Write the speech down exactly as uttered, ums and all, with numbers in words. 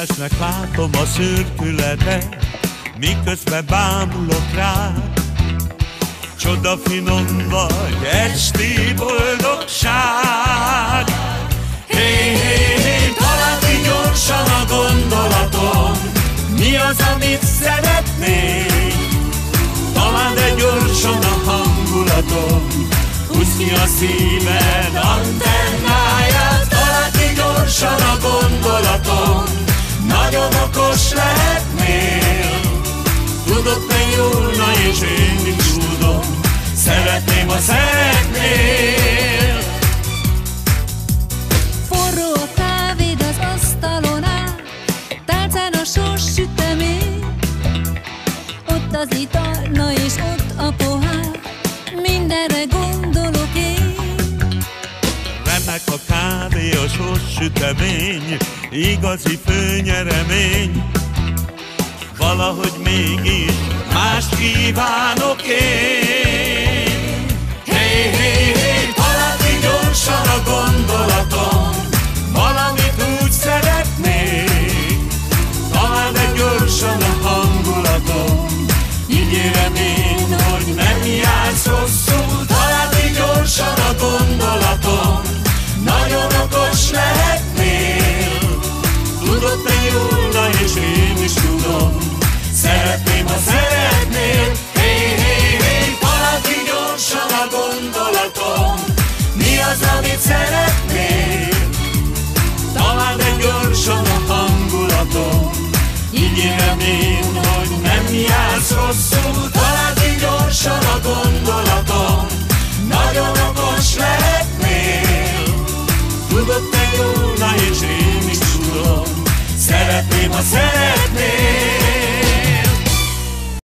Szélesnek látom a szürkületet, miközben bámulok rád. Csoda finom vagy, esti boldogság. Hé, hé, hé, talán gyorsan a gondolatom, mi az, amit szeretnék? Talán de gyorsan a hangulatom, húzd ki a szíved antennáját. Talán gyorsan a gondolatom, nagyon okos lehetnél. Tudod, te Júlna, és én is tudom, szeretném, ha szeretnél. Forró a kávéd az asztalon áll, tálcán a sós sütemény. Ott az ital, na és ott a pohár, mindenre gondolok én. Remek a kávé, a sós sütemény, igazi főnyeremény. Valahogy mégis mást kívánok én. Hé, hé, hé, talán gyorsan a gondolatom, valamit úgy szeretnék. Talán de gyorsan a hangulatom, ígérem én, hogy nem jársz rosszul. Talán gyorsan a gondolatom, nagyon okos lehetnél. Tudod, te Júlna, és én is tudom, szeretném, ha szeretnél. Hé, hé, hé, talán gyorsan a gondolatom, mi az, amit szeretnél? Talán de gyorsan a hangulatom, ígérem én, hogy nem jársz rosszul. Talán gyorsan a gondolatom, nagyon okos lehetnél. Tudod, te Júlna, és én is tudom, szeretném, ha szeretnél.